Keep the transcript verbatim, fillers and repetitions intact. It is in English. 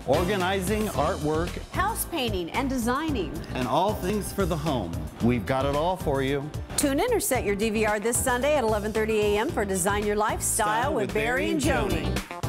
organizing, artwork, house painting and designing, and all things for the home. We've got it all for you. Tune in or set your D V R this Sunday at eleven thirty a m for Design Your Lifestyle with, with Barry and Joni.